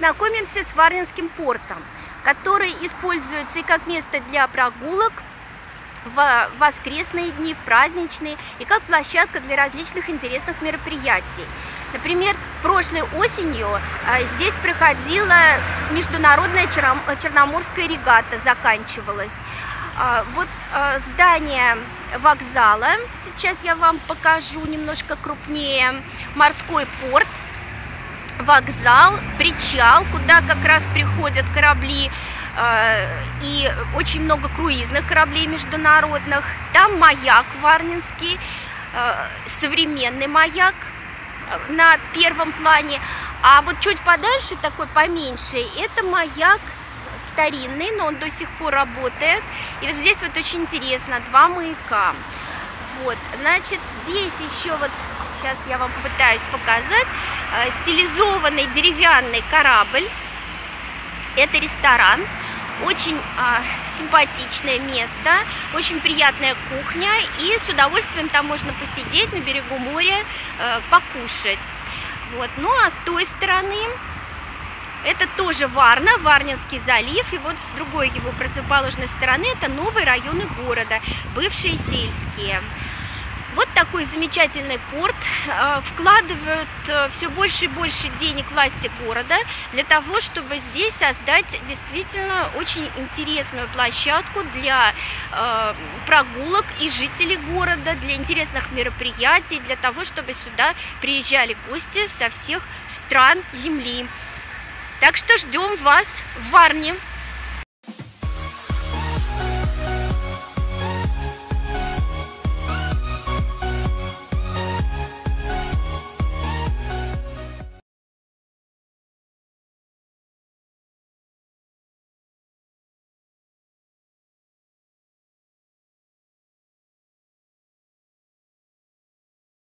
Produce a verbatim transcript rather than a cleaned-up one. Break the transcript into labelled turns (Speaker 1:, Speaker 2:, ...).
Speaker 1: познакомимся с Варнинским портом, который используется и как место для прогулок в воскресные дни, в праздничные, и как площадка для различных интересных мероприятий. Например, прошлой осенью здесь проходила международная черноморская регата, заканчивалась. Вот здание вокзала, сейчас я вам покажу немножко крупнее, морской порт, вокзал, причал, куда как раз приходят корабли, и очень много круизных кораблей международных. Там маяк варнинский, современный маяк на первом плане, а вот чуть подальше, такой поменьше, это маяк старинный, но он до сих пор работает. И вот здесь вот очень интересно, два маяка. Вот, значит, здесь еще вот, сейчас я вам попытаюсь показать, стилизованный деревянный корабль. Это ресторан, очень а, симпатичное место, очень приятная кухня, и с удовольствием там можно посидеть на берегу моря, а, покушать. Вот. Ну а с той стороны это тоже Варна, Варнинский залив, и вот с другой его противоположной стороны это новые районы города, бывшие сельские. Вот такой замечательный порт. Вкладывают все больше и больше денег власти города для того, чтобы здесь создать действительно очень интересную площадку для э, прогулок и жителей города, для интересных мероприятий, для того, чтобы сюда приезжали гости со всех стран земли. Так что ждем вас в Варне.